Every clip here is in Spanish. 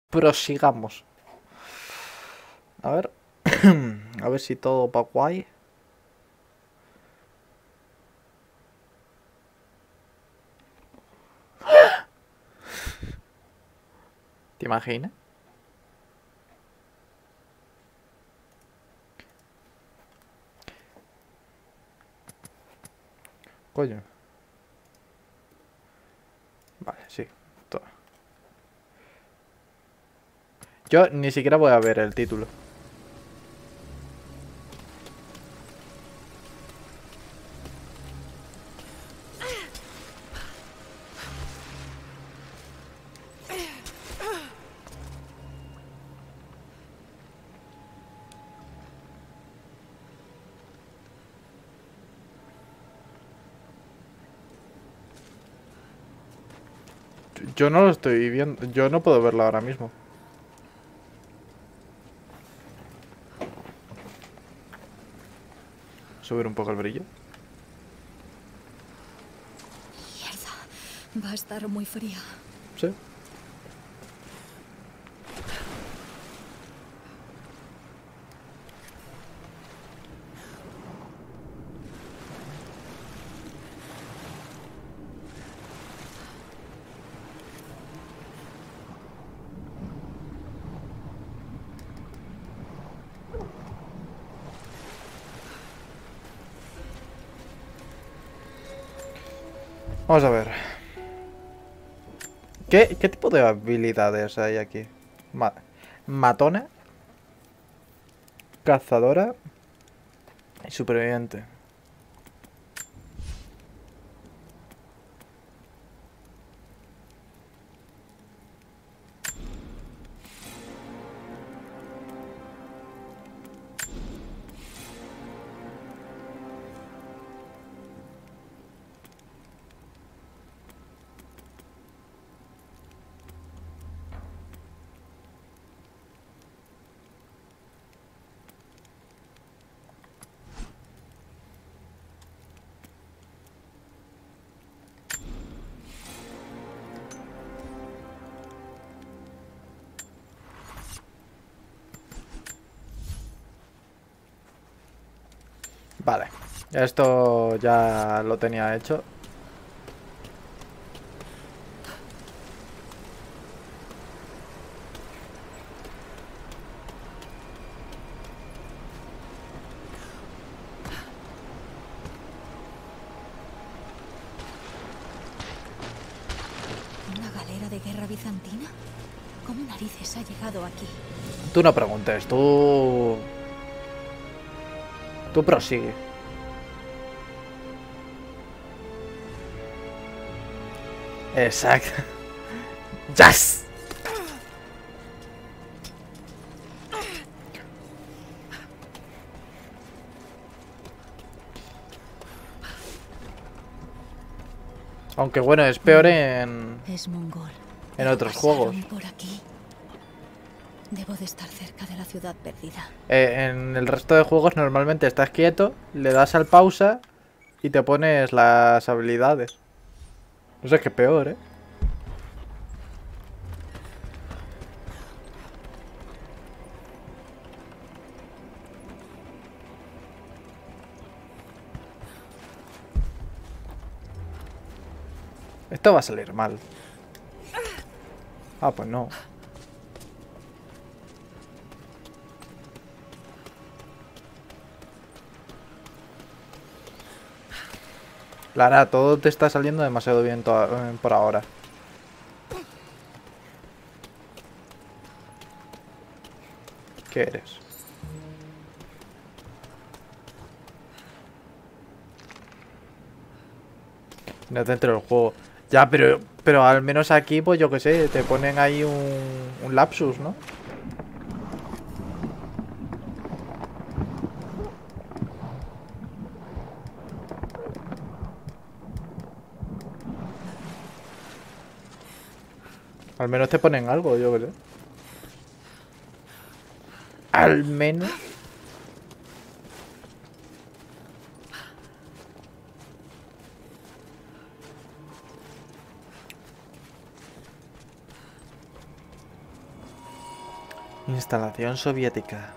prosigamos. A ver. A ver si todo va guay. ¿Te imaginas? Coño. Vale, sí. Todo. Yo ni siquiera voy a ver el título. Yo no lo estoy viendo. Yo no puedo verlo ahora mismo. Subir un poco el brillo. Mierda. Va a estar muy fría. Sí. Vamos a ver. ¿Qué tipo de habilidades hay aquí? Matona, cazadora y superviviente. Vale. Esto ya lo tenía hecho. ¿Una galera de guerra bizantina? ¿Cómo narices ha llegado aquí? Tú no preguntes, tú... Tú prosigue. Exacto. ¡Yes! Aunque bueno, es peor Es mongol. en otros juegos. Por aquí. Debo de estar cerca de la ciudad perdida. En el resto de juegos normalmente estás quieto, le das al pausa y te pones las habilidades. No sé qué peor, ¿eh? Esto va a salir mal. Ah, pues no. Lara, todo te está saliendo demasiado bien por ahora. ¿Qué eres? No dentro del juego. Ya, pero al menos aquí, pues yo qué sé, te ponen ahí un lapsus, ¿no? Al menos te ponen algo, yo qué sé. Al menos. Instalación soviética.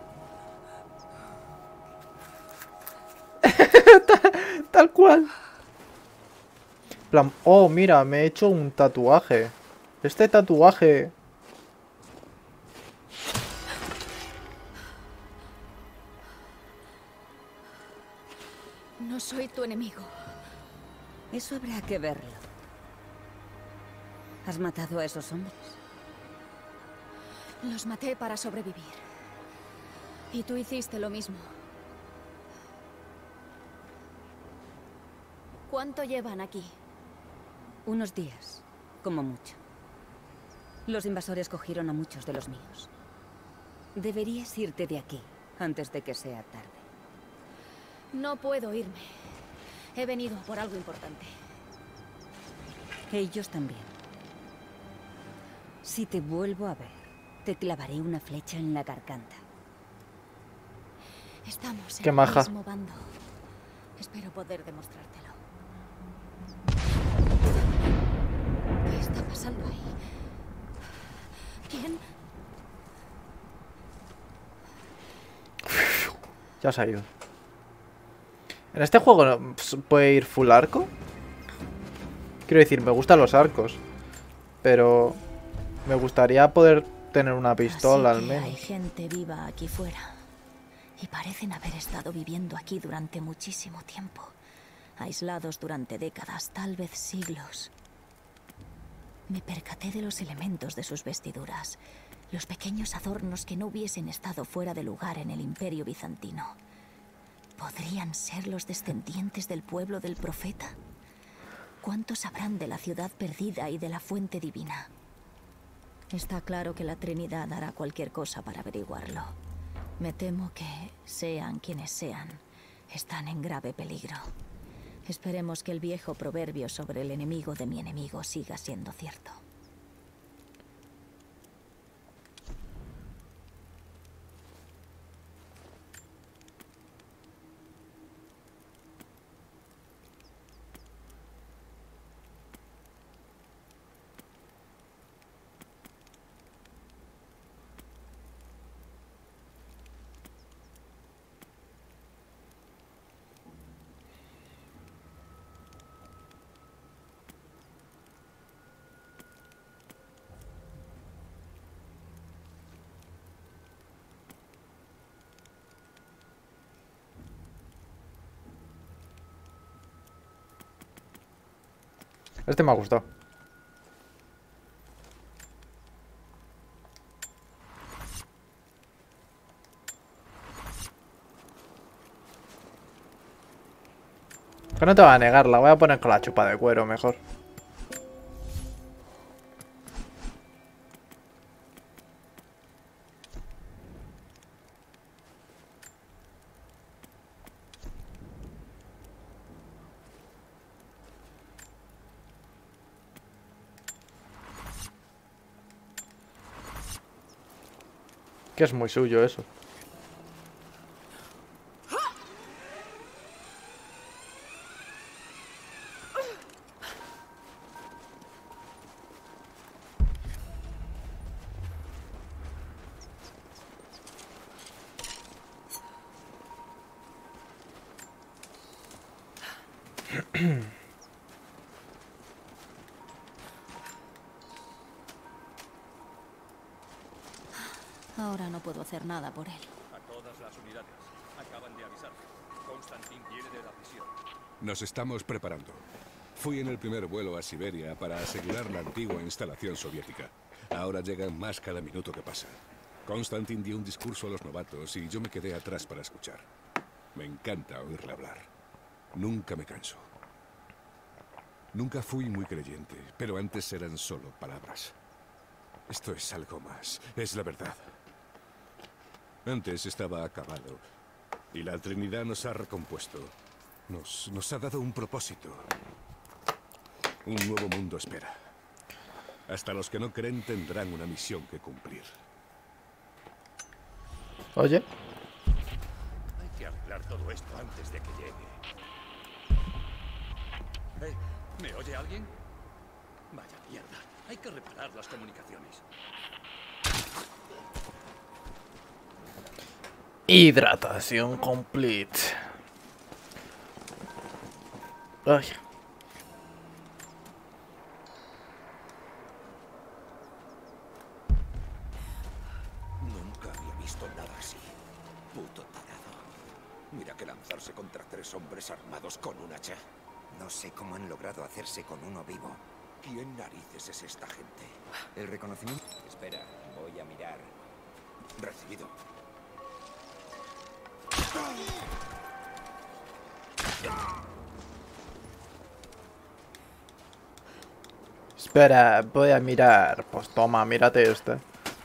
Tal cual. Plan, oh, mira, me he hecho un tatuaje. Este tatuaje... No soy tu enemigo. Eso habrá que verlo. ¿Has matado a esos hombres? Los maté para sobrevivir. Y tú hiciste lo mismo. ¿Cuánto llevan aquí? Unos días, como mucho. Los invasores cogieron a muchos de los míos. Deberías irte de aquí, antes de que sea tarde. No puedo irme. He venido por algo importante. Ellos también. Si te vuelvo a ver, te clavaré una flecha en la garganta. Estamos en Qué el maja. mismo bando. Espero poder demostrártelo. ¿Qué está pasando ahí? ¿Quién? Ya se ha ido. ¿En este juego no puede ir full arco? Quiero decir, me gustan los arcos. Pero me gustaría poder tener una pistola al Así que menos. hay gente viva aquí fuera. Y parecen haber estado viviendo aquí durante muchísimo tiempo. Aislados durante décadas, tal vez siglos. Me percaté de los elementos de sus vestiduras. Los pequeños adornos que no hubiesen estado fuera de lugar en el Imperio Bizantino. ¿Podrían ser los descendientes del pueblo del profeta? ¿Cuántos sabrán de la ciudad perdida y de la fuente divina? Está claro que la Trinidad hará cualquier cosa para averiguarlo. Me temo que, sean quienes sean, están en grave peligro. Esperemos que el viejo proverbio sobre el enemigo de mi enemigo siga siendo cierto. Este me ha gustado. Pero no te voy a negar, la voy a poner con la chupa de cuero mejor. Que es muy suyo eso. Ahora no puedo hacer nada por él. A todas las unidades. Acaban de avisar. Constantin viene de la prisión. Nos estamos preparando. Fui en el primer vuelo a Siberia para asegurar la antigua instalación soviética. Ahora llegan más cada minuto que pasa. Constantin dio un discurso a los novatos y yo me quedé atrás para escuchar. Me encanta oírle hablar. Nunca me canso. Nunca fui muy creyente, pero antes eran solo palabras. Esto es algo más. Es la verdad. Antes estaba acabado. Y la Trinidad nos ha recompuesto. Nos ha dado un propósito. Un nuevo mundo espera. Hasta los que no creen tendrán una misión que cumplir. Oye. Hay que arreglar todo esto antes de que llegue. ¿Me oye alguien? Vaya mierda. Hay que reparar las comunicaciones. Hidratación complete. Ay. Nunca había visto nada así. Puto tarado. Mira que lanzarse contra 3 hombres armados con un hacha. No sé cómo han logrado hacerse con uno vivo. ¿Quién narices es esta gente? El reconocimiento... Espera, voy a mirar. Recibido. Espera, voy a mirar. Pues toma, mírate este.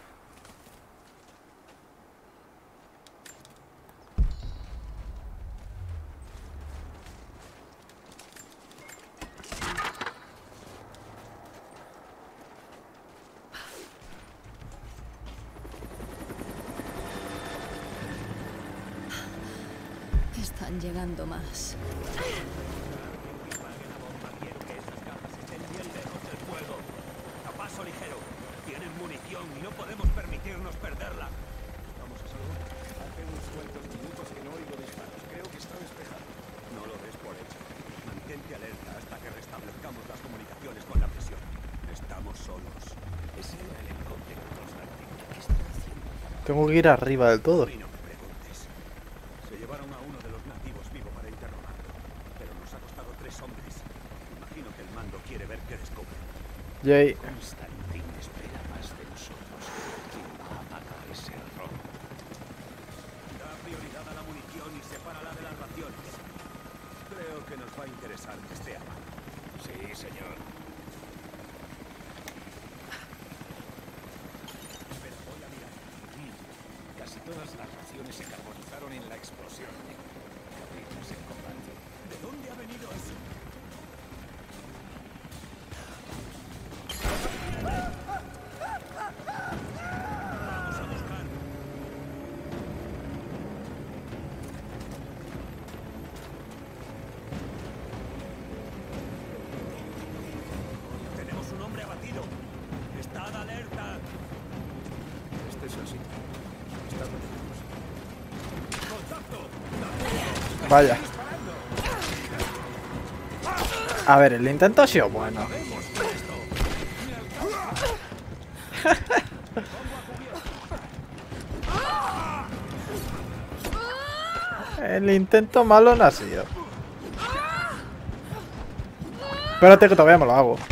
Están llegando más. A paso ligero. Tienen munición y no podemos permitirnos perderla. Vamos a salvo. Hace unos cuantos minutos que no oigo disparos. Creo que está despejado. No lo des por hecho. Mantente alerta hasta que restablezcamos las comunicaciones con la presión. Estamos solos. Ese era el helicóptero de Constantine. ¿Qué está haciendo? Tengo que ir arriba del todo. Y no me preguntes. Se llevaron a uno de los nativos vivo para interrogarlo. Pero nos ha costado 3 hombres. Imagino que el mando quiere ver qué descubre. Jay. Constantine espera más de nosotros. ¿Quién va a pagar ese error? Da prioridad a la munición y sepárala de las raciones. Creo que nos va a interesar que esté a mano. Sí, señor. Pero voy a mirar. Casi todas las raciones se carbonizaron en la explosión. Perdimos el combate. ¿De dónde ha venido eso? Vamos a buscar. Tenemos un hombre abatido. Estad alerta. Este es el sitio. Está lejos. ¡Contacto! Vaya. A ver, el intento ha sido bueno. El intento malo no ha sido. Espérate que todavía me lo hago.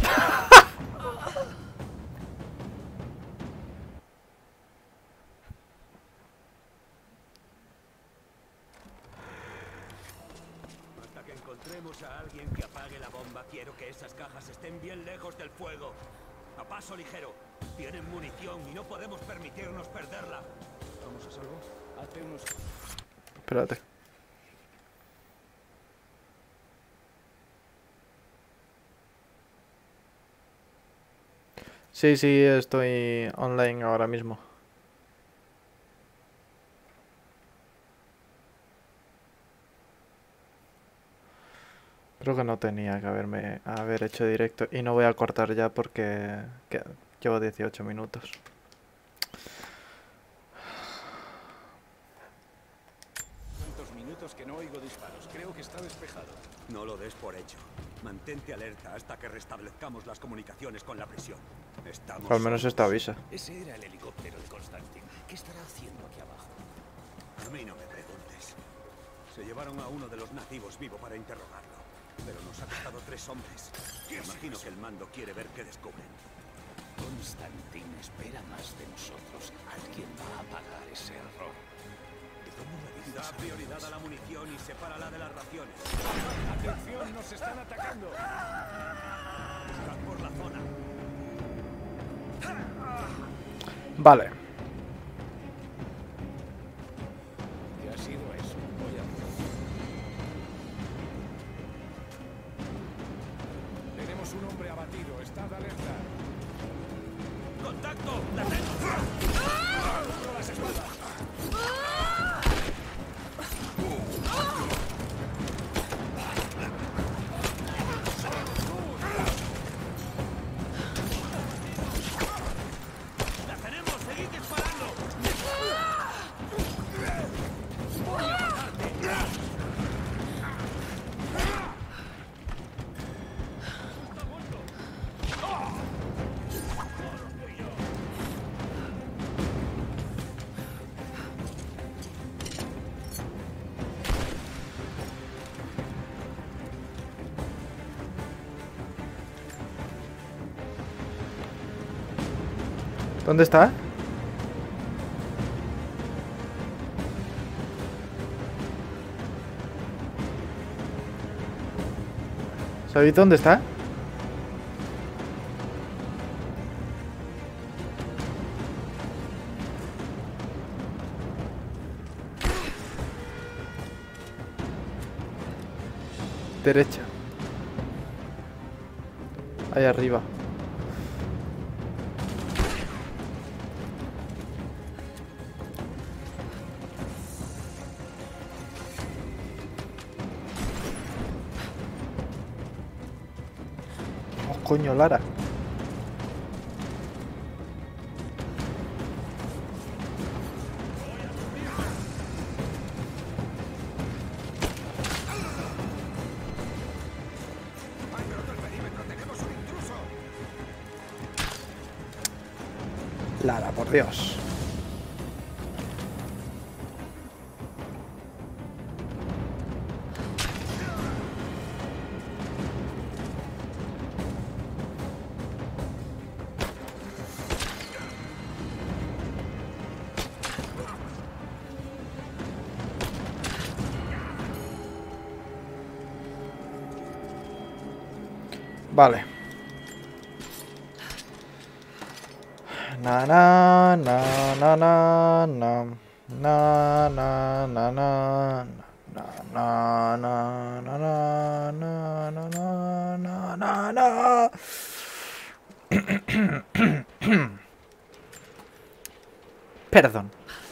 Hasta que encontremos a alguien que apague la bomba, quiero que esas cajas estén bien lejos del fuego. A paso ligero. Tienen munición y no podemos permitirnos perderla. ¿Vamos a salvo? Hace unos... Espérate. Sí, sí, estoy online ahora mismo. Creo que no tenía que haber hecho directo. Y no voy a cortar ya porque llevo 18 minutos. ¿Cuántos minutos que no oigo disparos? Creo que está despejado. No lo des por hecho. Mantente alerta hasta que restablezcamos las comunicaciones con la prisión. Estamos Al menos solos. esta avisa. Ese era el helicóptero de Constantine. ¿Qué estará haciendo aquí abajo? A mí no me preguntes. Se llevaron a uno de los nativos vivo para interrogarlo. Pero nos ha costado 3 hombres. Imagino que el mando quiere ver qué descubren. Constantine espera más de nosotros. Alguien va a pagar ese error. ¿De dónde narices Da salen prioridad a esas? la munición y sepárala de las raciones. ¡Atención! ¡Nos están atacando! Buscad por la zona. Vale. ¿Qué ha sido eso? Voy a... Tenemos un hombre abatido. Estad alerta. ¡Contacto! ¡La tengo! ¡Con las espaldas! ¡La tenemos! ¡Seguidle! ¿Dónde está? ¿Sabéis dónde está? Derecha. Ahí arriba. Oh, coño, Lara. Lara, por Dios. Vale. Na na na na na na na na na na na na na na na na na na. Perdón.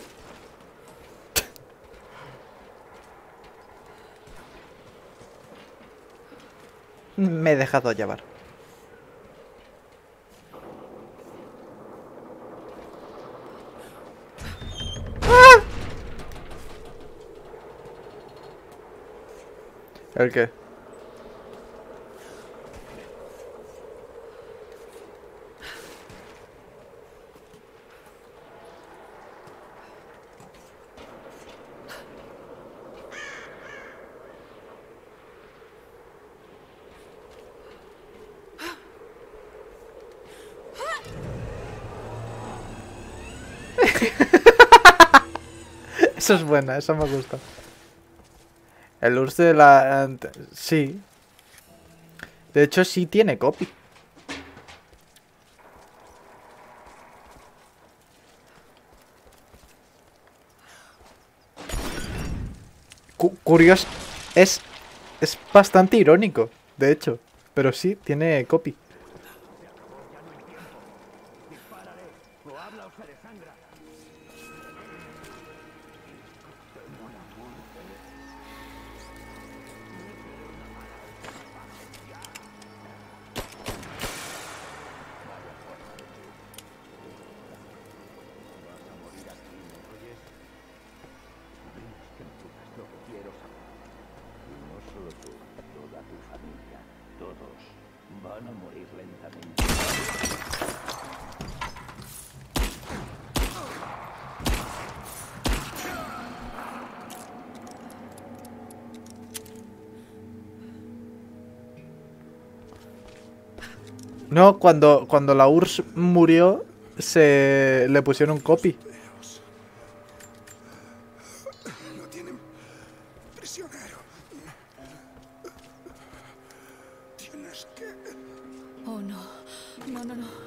Me he dejado llevar. ¿El qué? Eso es buena, eso me gusta. El URSS de la... sí. De hecho, sí tiene copy. Curioso. Es bastante irónico, de hecho. Pero sí, tiene copy. No, cuando la URSS murió, se le pusieron copy. Lo tienen prisionero. Tienes que... Oh, no. No, no, no.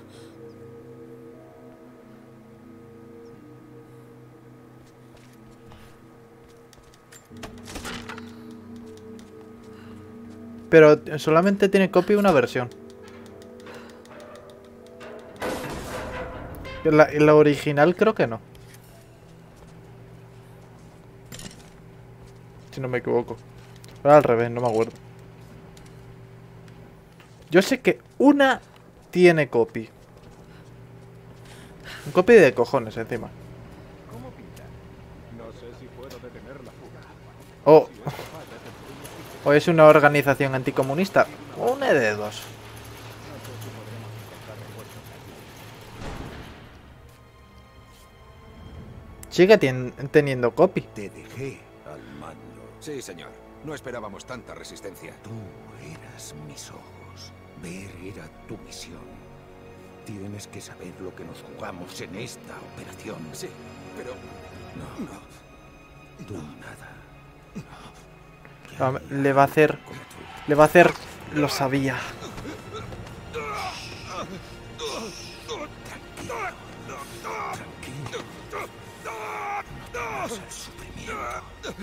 Pero solamente tiene copy una versión. La original creo que no. Si no me equivoco. Pero al revés, no me acuerdo. Yo sé que una tiene copy. Un copy de cojones encima. ¿Cómo pinta? No sé si puedo detener la fuga. Oh. O es una organización anticomunista. Una de dos. Sigue teniendo copy. Te dejé al mando. Sí, señor. No esperábamos tanta resistencia. Tú eras mis ojos. Ver era tu misión. Tienes que saber lo que nos jugamos en esta operación. Sí, pero... No. Tú nada. No, le va a hacer... Le va a hacer... Lo sabía. Tranquilo. No temas el sufrimiento.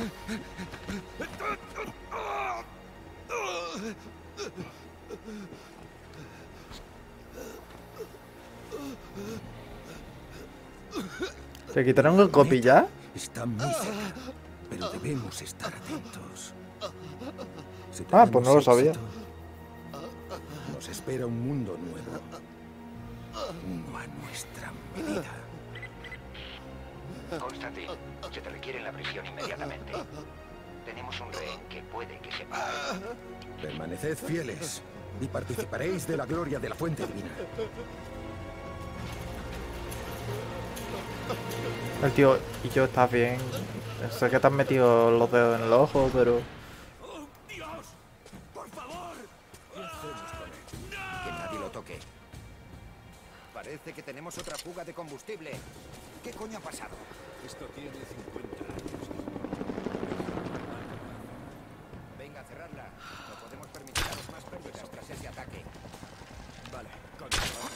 ¿Le quitaron el copy ya? Está muy cerca, pero debemos estar atentos. Si Ah, pues no lo tenemos sabía. éxito, nos espera un mundo nuevo. Uno a nuestra medida. Constantin, se te requiere en la prisión inmediatamente. Tenemos un rehén que puede que sepa. Permaneced fieles y participaréis de la gloria de la fuente divina. El tío y yo está bien. Sé que te has metido los dedos en el ojo, pero... ¡Oh, Dios! ¡Por favor! Que nadie lo toque. Parece que tenemos otra fuga de combustible. ¿Qué coño ha pasado? Esto tiene 50 años. Venga, a cerrarla. No podemos permitirnos más pérdidas tras ese ataque. Vale, continúa.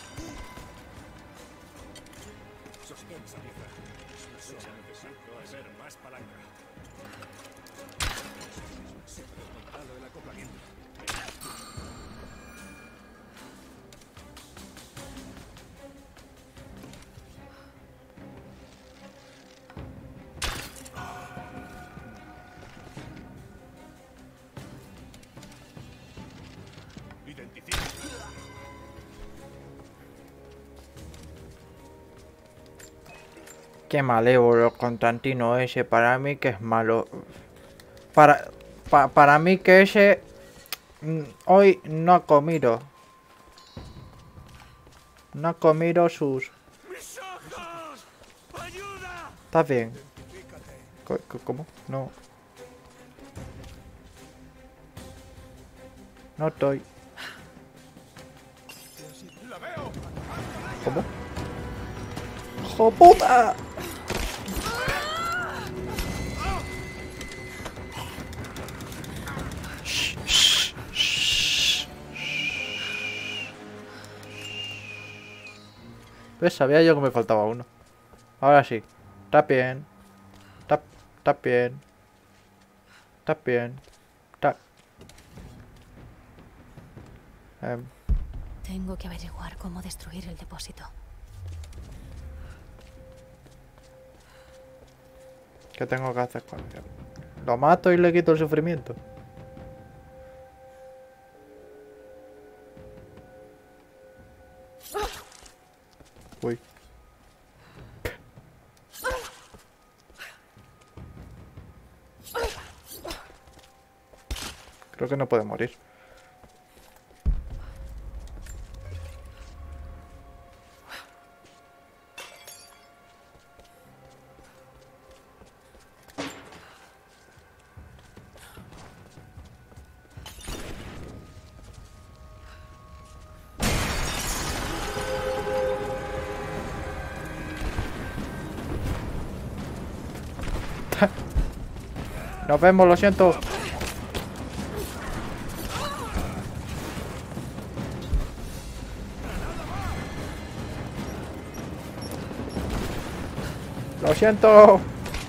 Sospensa, pieza. Solo necesito hacer más palanca. Se ha desmontado el acoplamiento. Identifica. Qué malévolo Constantino ese. Para mí que es malo. Para mí que ese... hoy no ha comido. No ha comido sus... ¡Mis ojos! ¡Ayuda! ¿Estás bien? ¿Cómo? No. No estoy. ¡La veo! ¿Cómo? ¡Hijo puta! ¿Ves? Sabía yo que me faltaba uno. Ahora sí. Está bien. Está bien. Está bien. Está... Tengo que averiguar cómo destruir el depósito. ¿Qué tengo que hacer con él? Lo mato y le quito el sufrimiento. Uy. Creo que no puede morir. Nos vemos, lo siento. Lo siento.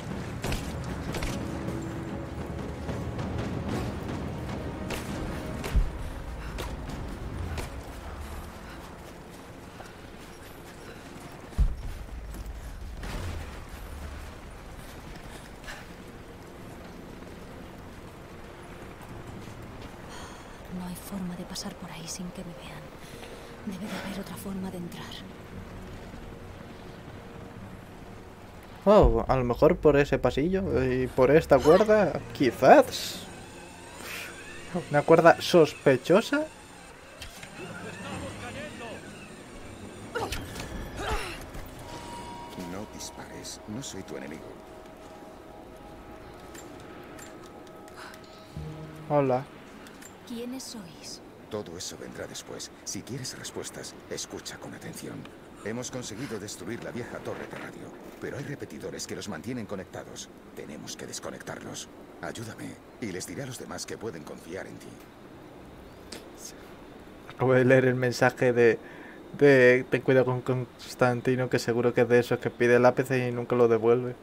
No hay forma de pasar por ahí sin que me vean. Debe de haber otra forma de entrar. Oh, a lo mejor por ese pasillo y por esta cuerda, quizás. Una cuerda sospechosa. No dispares, no soy tu enemigo. Hola. ¿Quiénes sois? Todo eso vendrá después. Si quieres respuestas, escucha con atención. Hemos conseguido destruir la vieja torre de radio, pero hay repetidores que los mantienen conectados. Tenemos que desconectarlos. Ayúdame, y les diré a los demás que pueden confiar en ti. Acabo de leer el mensaje de ten cuidado con Constantino, que seguro que es de esos que pide el APC y nunca lo devuelve.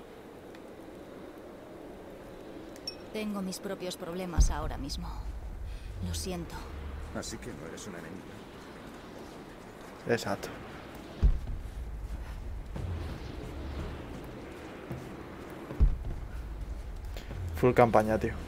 Tengo mis propios problemas ahora mismo. Lo siento. Así que no eres una enemiga. Exacto. Full campaña, tío.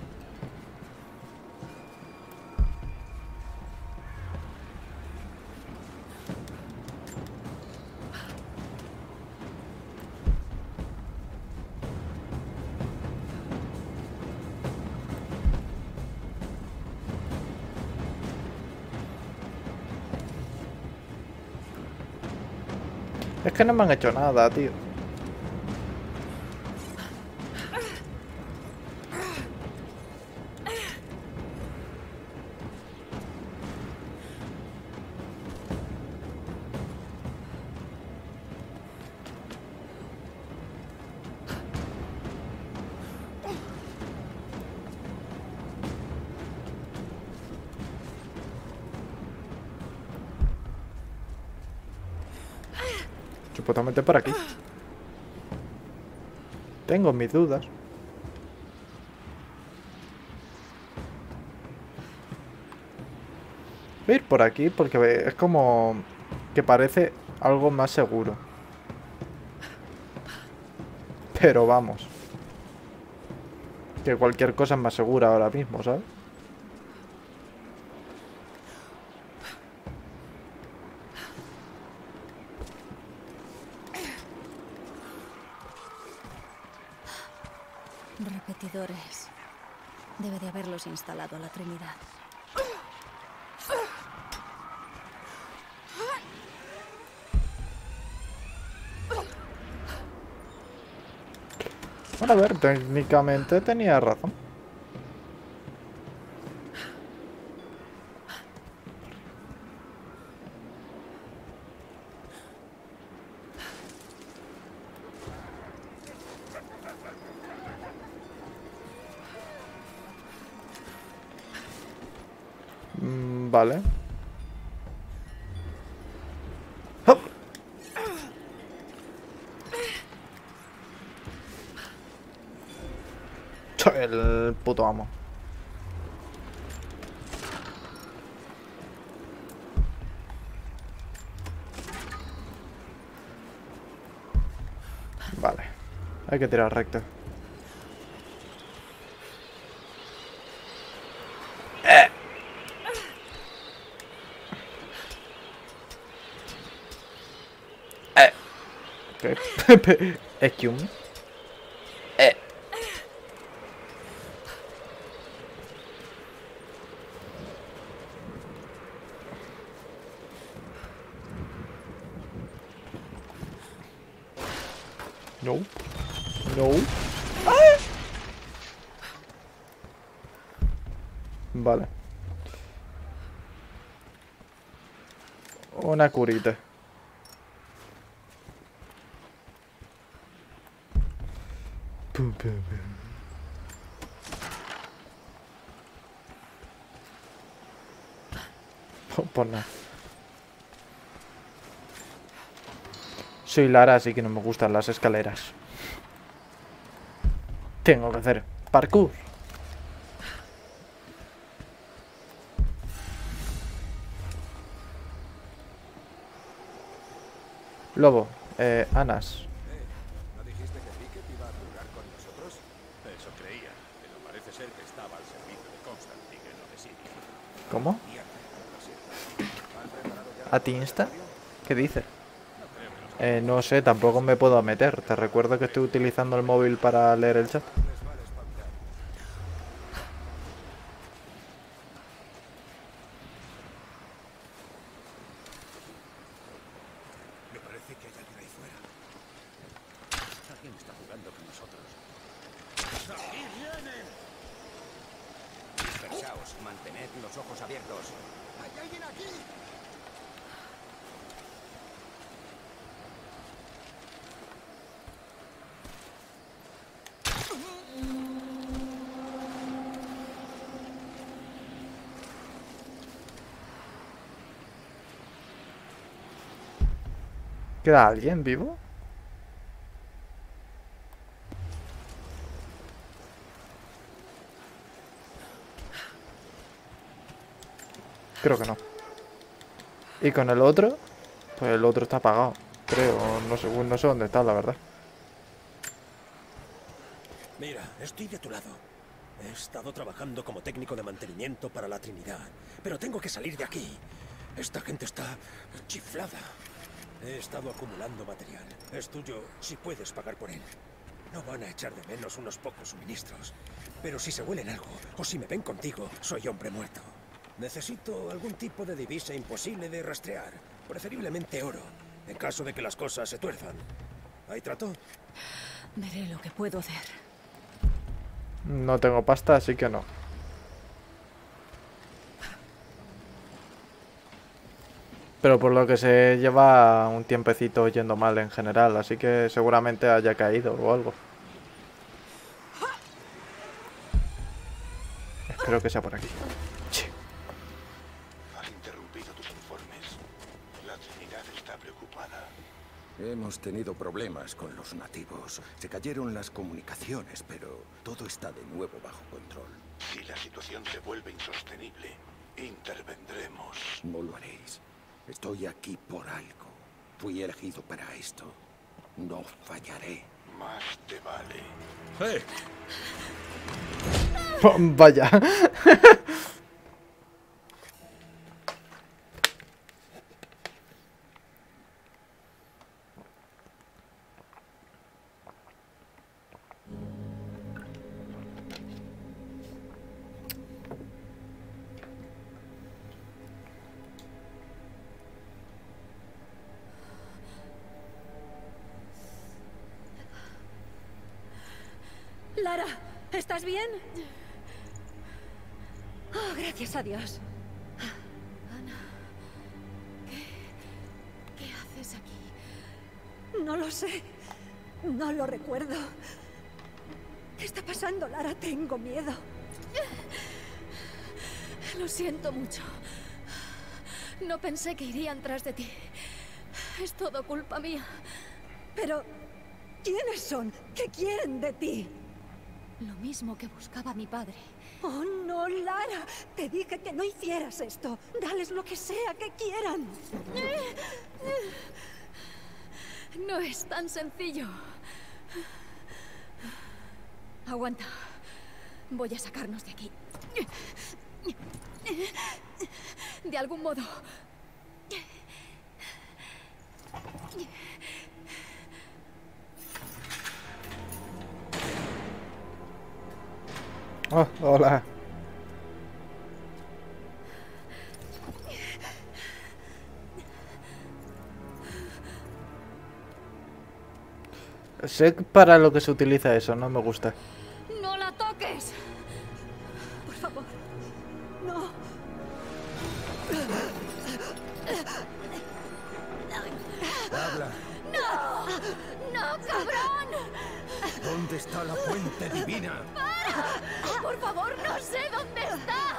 Es que no me han hecho nada, tío. Supuestamente por aquí. Tengo mis dudas. Voy a ir por aquí porque es como que parece algo más seguro. Pero vamos, que cualquier cosa es más segura ahora mismo, ¿sabes? Repetidores. Debe de haberlos instalado la Trinidad. Bueno, a ver, técnicamente tenía razón. Vale. ¡Hop! El puto amo. Vale. Hay que tirar recto. Excuse me. No. No. ¡Ah! Vale. Una curita. Por nada. Soy Lara, así que no me gustan las escaleras. Tengo que hacer parkour. Lobo, Anas. ¿No dijiste que Pickett iba a jugar con nosotros? Eso creía, pero parece ser que estaba al servicio de Constantine en lo de Siria. ¿Cómo? ¿A ti Insta? ¿Qué dices? No sé, tampoco me puedo meter. Te recuerdo que estoy utilizando el móvil para leer el chat. Me parece que hay alguien ahí fuera. Alguien está jugando con nosotros. ¡Aquí vienen! Agacháos, mantened los ojos abiertos. ¡Hay alguien aquí! ¿Queda alguien vivo? Creo que no. Y con el otro, pues el otro está apagado. Creo, no sé dónde está, la verdad. Mira, estoy de tu lado. He estado trabajando como técnico de mantenimiento para la Trinidad, pero tengo que salir de aquí. Esta gente está chiflada. He estado acumulando material. Es tuyo si puedes pagar por él. No van a echar de menos unos pocos suministros. Pero si se huelen algo, o si me ven contigo, soy hombre muerto. Necesito algún tipo de divisa imposible de rastrear. Preferiblemente oro, en caso de que las cosas se tuerzan. ¿Hay trato? Veré lo que puedo hacer. No tengo pasta, así que no. Pero por lo que se lleva un tiempecito yendo mal en general, así que seguramente haya caído o algo. Espero que sea por aquí. Sí. Han interrumpido tus informes. La Trinidad está preocupada. Hemos tenido problemas con los nativos. Se cayeron las comunicaciones, pero todo está de nuevo bajo control. Si la situación se vuelve insostenible, intervendremos. No lo haréis. Estoy aquí por algo. Fui elegido para esto. No fallaré. Más te vale. ¡Eh! Vaya. Lara, ¿estás bien? Oh, gracias a Dios. Ana, ¿qué haces aquí? No lo sé. No lo recuerdo. ¿Qué está pasando, Lara? Tengo miedo. Lo siento mucho. No pensé que irían tras de ti. Es todo culpa mía. Pero, ¿quiénes son? ¿Qué quieren de ti? Lo mismo que buscaba mi padre. Oh, no, Lara. Te dije que no hicieras esto. Dales lo que sea que quieran. No es tan sencillo. Aguanta. Voy a sacarnos de aquí. De algún modo. Oh, hola. Sé para lo que se utiliza eso, no me gusta. ¡No la toques! Por favor. No. ¡Habla! ¡No! ¡No, cabrón! ¿Dónde está la fuente divina? ¡Para! Por favor, no sé dónde está.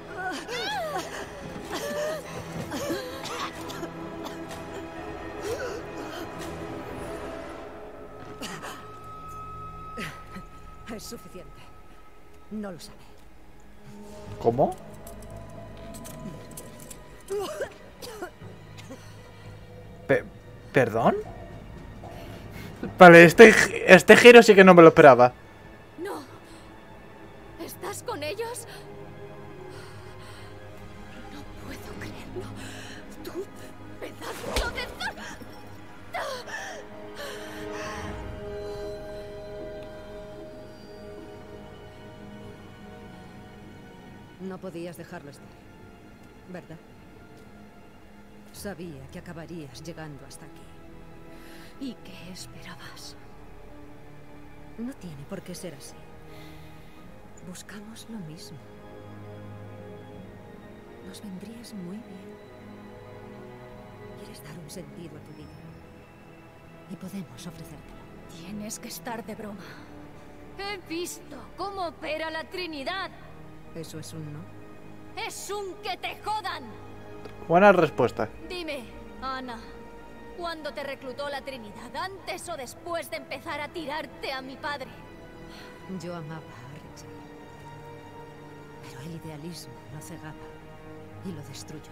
Es suficiente. No lo sabe. ¿Cómo? ¿Perdón? Vale, este giro sí que no me lo esperaba. No. ¿Estás con ellos? No puedo creerlo. Tú, pedazo de... No podías dejarlo estar, ¿verdad? Sabía que acabarías llegando hasta aquí. ¿Y qué esperabas? No tiene por qué ser así. Buscamos lo mismo. Nos vendrías muy bien. Quieres dar un sentido a tu vida. Y podemos ofrecértelo. Tienes que estar de broma. He visto cómo opera la Trinidad. ¿Eso es un no? ¡Es un que te jodan! Buena respuesta. Dime, Ana, ¿cuándo te reclutó la Trinidad? ¿Antes o después de empezar a tirarte a mi padre? Yo amaba a Richard. Pero el idealismo lo cegaba y lo destruyó.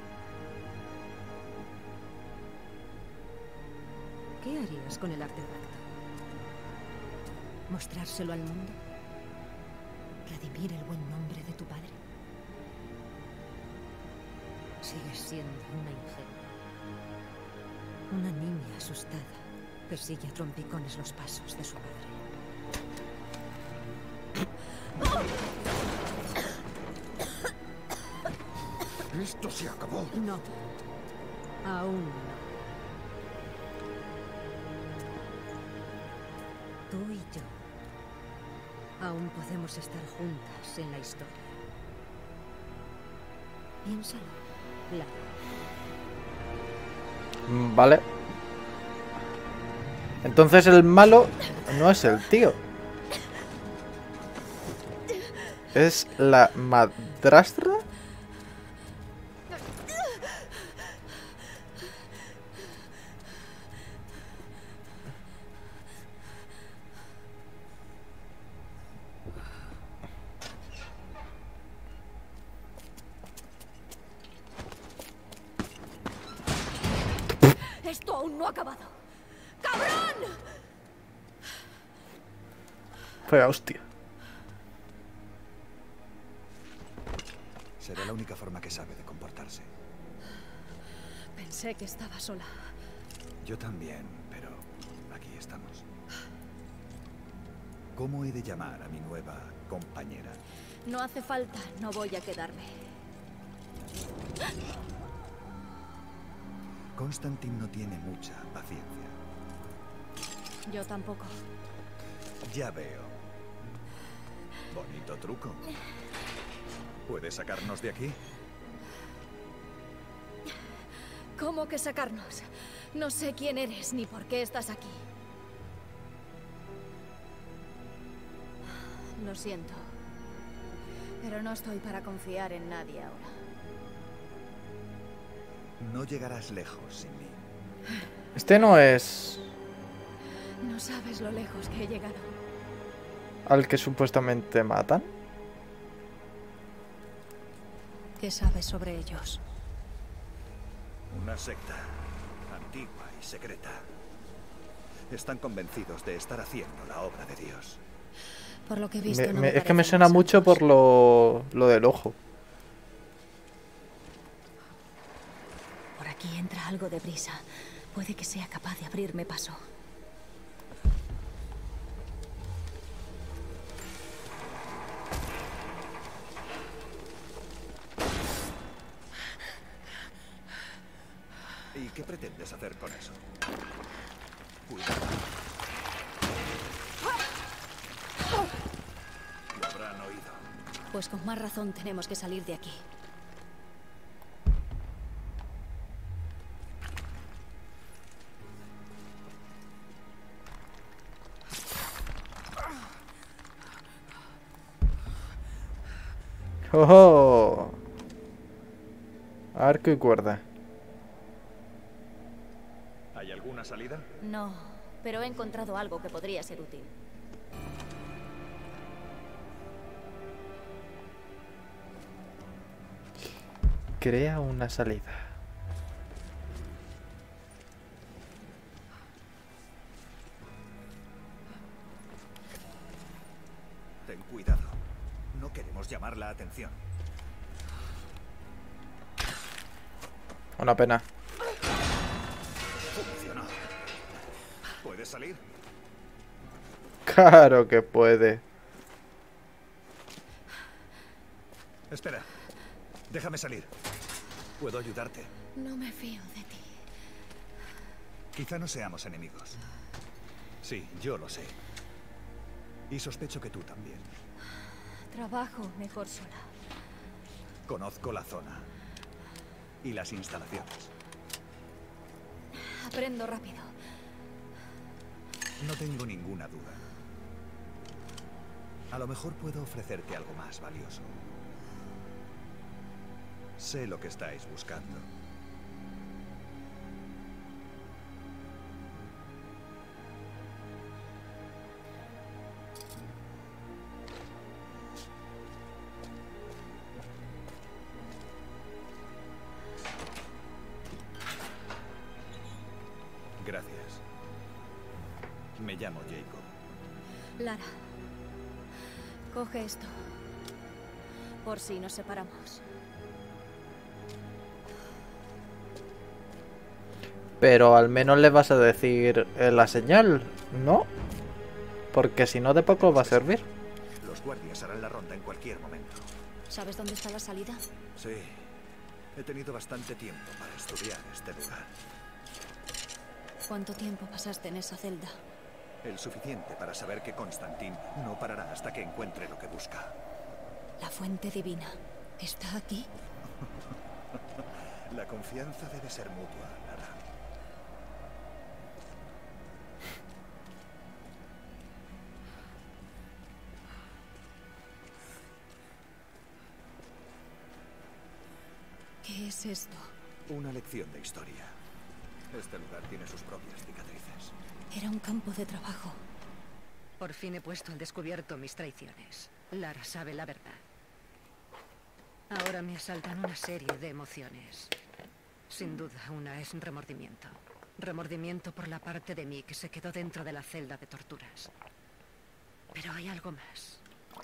¿Qué harías con el artefacto? ¿Mostrárselo al mundo? ¿Redimir el buen nombre de tu padre? Sigues siendo una ingenua. Una niña asustada que sigue a trompicones los pasos de su padre. Esto se acabó. No. Aún no. Tú y yo aún podemos estar juntas en la historia. Piénsalo, Lara. Vale. Entonces el malo no es el tío. Es la madrastra. ¡Esto aún no ha acabado! ¡Cabrón! Fue hostia. Será la única forma que sabe de comportarse. Pensé que estaba sola. Yo también, pero aquí estamos. ¿Cómo he de llamar a mi nueva compañera? No hace falta, no voy a quedarme. Constantin no tiene mucha paciencia. Yo tampoco. Ya veo. Bonito truco. ¿Puedes sacarnos de aquí? ¿Cómo que sacarnos? No sé quién eres ni por qué estás aquí. Lo siento. Pero no estoy para confiar en nadie ahora. No llegarás lejos sin mí. Este no es No sabes lo lejos que he llegado. al que supuestamente matan. ¿Qué sabes sobre ellos? Una secta, antigua y secreta. Están convencidos de estar haciendo la obra de Dios. Por lo que he visto, no Es que me parecen suena muy mucho santos. por lo del ojo. Por aquí entra algo de brisa. Puede que sea capaz de abrirme paso. ¿Y qué pretendes hacer con eso? Cuidado. Lo habrán oído. Pues con más razón tenemos que salir de aquí. ¡Oh! Arco y cuerda. ¿Hay alguna salida? No, pero he encontrado algo que podría ser útil. Crea una salida. Ten cuidado. No queremos llamar la atención. Una pena. Funcionó. ¿Puedes salir? Claro que puede. Espera. Déjame salir. Puedo ayudarte. No me fío de ti. Quizá no seamos enemigos. Sí, yo lo sé. Y sospecho que tú también. Trabajo mejor sola. Conozco la zona. y las instalaciones. Aprendo rápido. No tengo ninguna duda. A lo mejor puedo ofrecerte algo más valioso. Sé lo que estáis buscando. Gracias. Me llamo Jacob. Lara, coge esto. Por si nos separamos. Pero al menos le vas a decir la señal, ¿no? Porque si no, de poco va a servir. Los guardias harán la ronda en cualquier momento. ¿Sabes dónde está la salida? Sí. He tenido bastante tiempo para estudiar este lugar. ¿Cuánto tiempo pasaste en esa celda? El suficiente para saber que Constantin no parará hasta que encuentre lo que busca. La fuente divina. ¿Está aquí? La confianza debe ser mutua, Lara. ¿Qué es esto? Una lección de historia. Este lugar tiene sus propias cicatrices. Era un campo de trabajo. Por fin he puesto al descubierto mis traiciones. Lara sabe la verdad. Ahora me asaltan una serie de emociones. Sin duda, una es remordimiento. Remordimiento por la parte de mí que se quedó dentro de la celda de torturas. Pero hay algo más.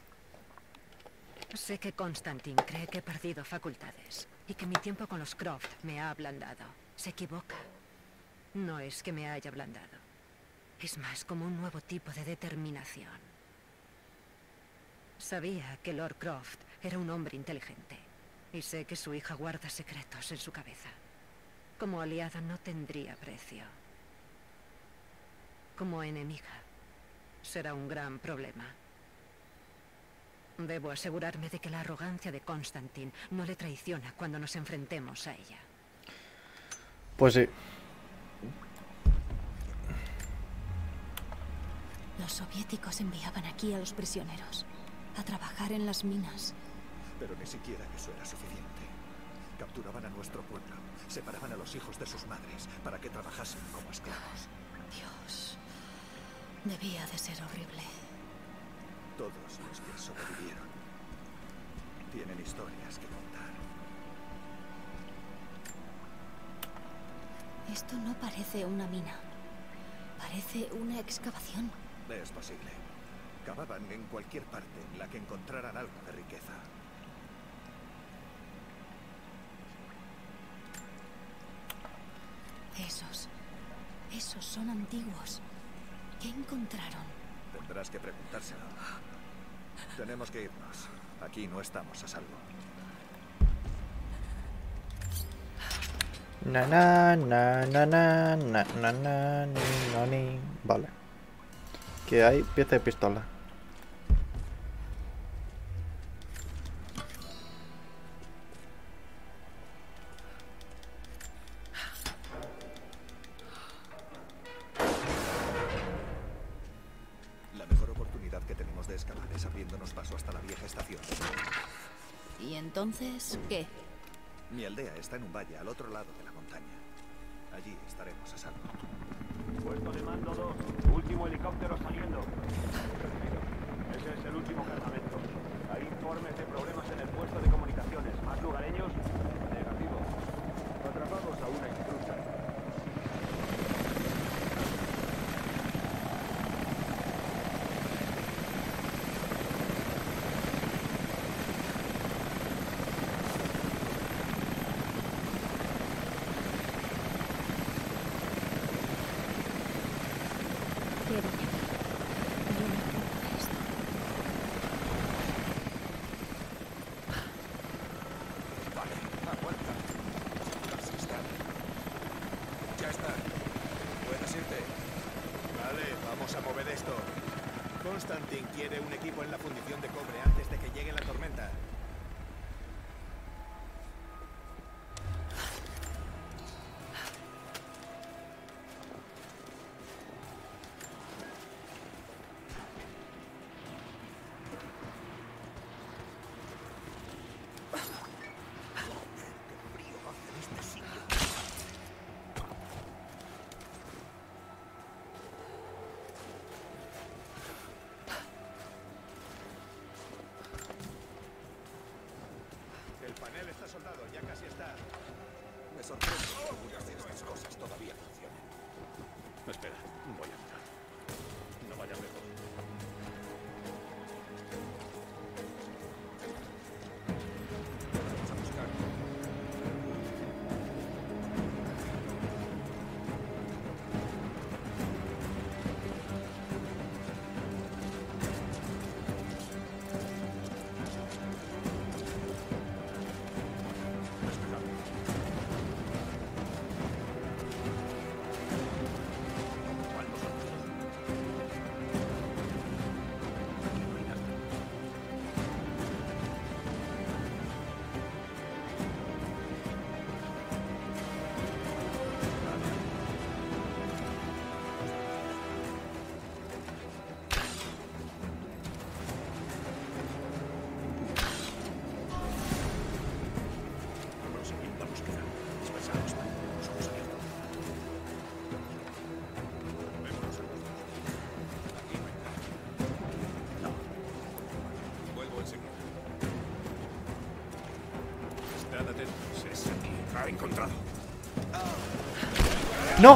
Sé que Constantin cree que he perdido facultades y que mi tiempo con los Croft me ha ablandado. Se equivoca. No es que me haya ablandado. Es más como un nuevo tipo de determinación. Sabía que Lord Croft era un hombre inteligente. Y sé que su hija guarda secretos en su cabeza. Como aliada no tendría precio. Como enemiga, será un gran problema. Debo asegurarme de que la arrogancia de Constantin no le traiciona cuando nos enfrentemos a ella. Pues sí. Los soviéticos enviaban aquí a los prisioneros a trabajar en las minas. Pero ni siquiera eso era suficiente. Capturaban a nuestro pueblo, separaban a los hijos de sus madres para que trabajasen como esclavos. Dios, debía de ser horrible. Todos los que sobrevivieron tienen historias que contar. Esto no parece una mina. Parece una excavación. Es posible. Cavaban en cualquier parte en la que encontraran algo de riqueza. Esos son antiguos. ¿Qué encontraron? Tendrás que preguntárselo. Tenemos que irnos. Aquí no estamos a salvo. Na na na na na na na na ni, ni. Vale. Que hay pieza de pistola. La mejor oportunidad que tenemos de escalar es abriéndonos paso hasta la vieja estación. ¿Y entonces qué? Mi aldea está en un valle al otro lado de la montaña. Allí estaremos a salvo. Puesto de mando 2. Último helicóptero saliendo. Ese es el último cargamento. Hay informes de problemas en el puesto de comunicaciones. ¿Más lugareños? Negativo. Atrapamos a una intrusa. Constantin quiere un equipo en la fundición de cobre antes de que llegue la tormenta. está, soldado. Ya casi está. Me sorprende que algunas de estas cosas todavía funcionen. Espera, voy a mirar. No vaya lejos. Vamos a buscar. Ha encontrado. ¡No!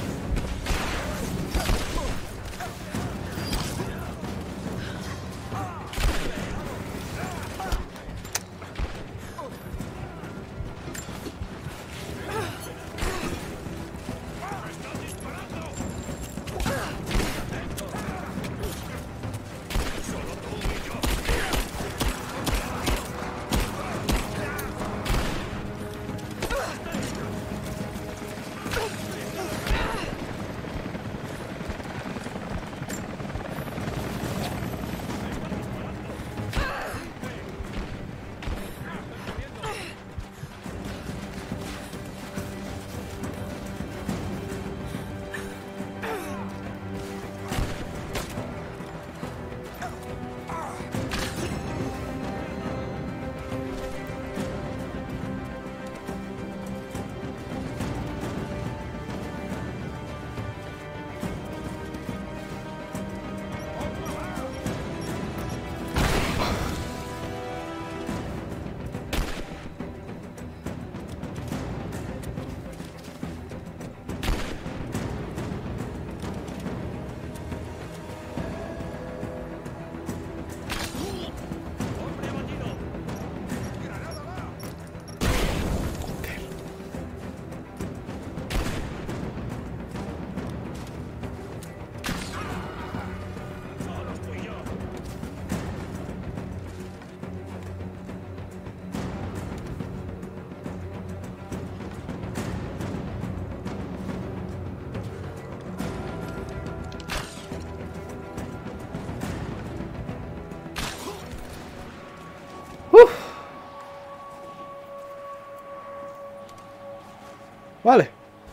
Vale.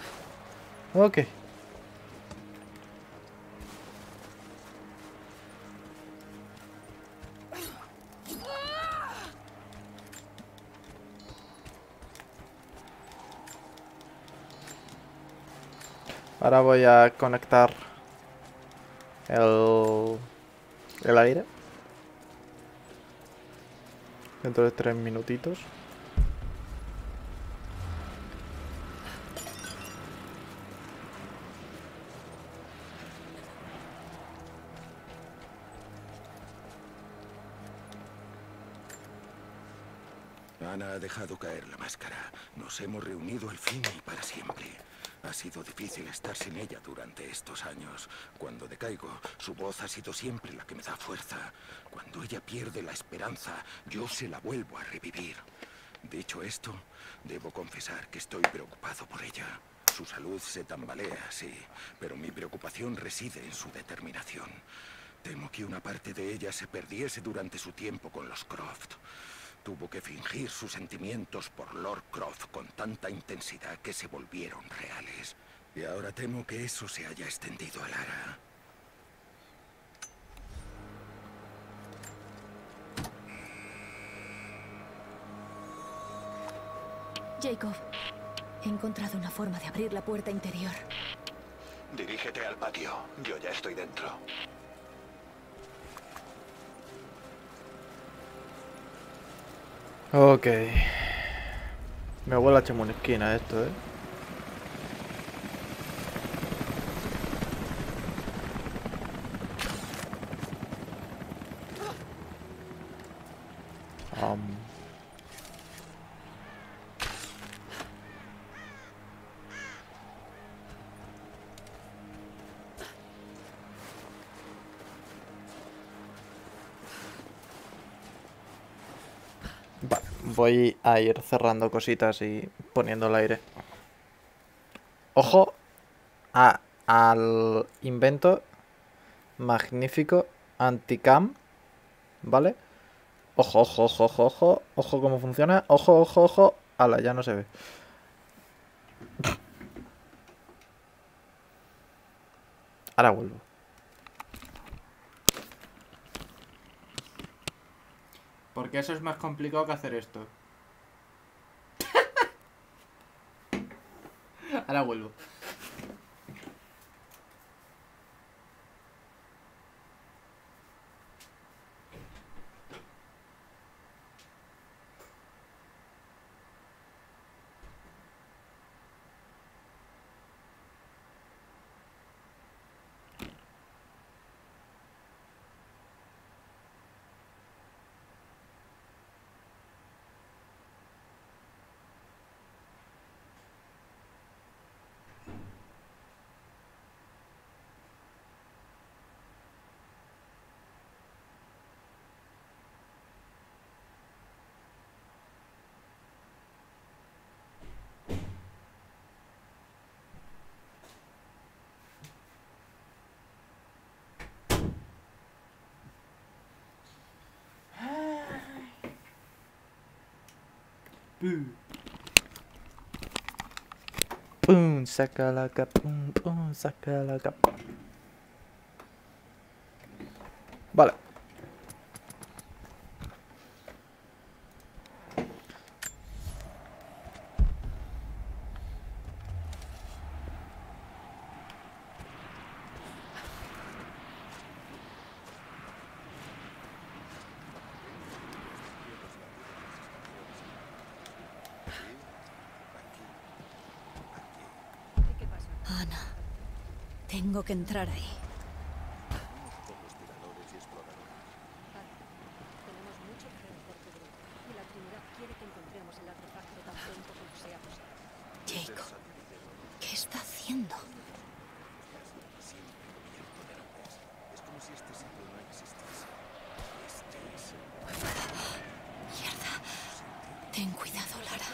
Ok. Ahora voy a conectar el aire. Dentro de 3 minutitos. Ana ha dejado caer la máscara. Nos hemos reunido al fin y para siempre. Ha sido difícil estar sin ella durante estos años. Cuando decaigo, su voz ha sido siempre la que me da fuerza. Cuando ella pierde la esperanza, yo se la vuelvo a revivir. Dicho esto, debo confesar que estoy preocupado por ella. Su salud se tambalea, sí, pero mi preocupación reside en su determinación. Temo que una parte de ella se perdiese durante su tiempo con los Croft. Tuvo que fingir sus sentimientos por Lord Croft con tanta intensidad que se volvieron reales. Y ahora temo que eso se haya extendido a Lara. Jacob, he encontrado una forma de abrir la puerta interior. Dirígete al patio. Yo ya estoy dentro. Ok. Me huele a chamunesquina esto, Vale, voy a ir cerrando cositas y poniendo el aire. Ojo al invento magnífico anti-cam, ¿vale? Ojo, ojo, ojo, ojo, ojo, ojo cómo funciona. Ojo, ojo, ojo. Ala, ya no se ve. Ahora vuelvo. Porque eso es más complicado que hacer esto. Ahora vuelvo. Pum, saca la capa, pum, saca la capa. Vale. Ana, tengo que entrar ahí. Tenemos mucho que ver por tu grupo. Y la Trinidad quiere que encontremos el artefacto tan pronto como sea posible. Jacob, ¿qué está haciendo? Es como si este sitio no existiese. Mierda. Ten cuidado, Lara.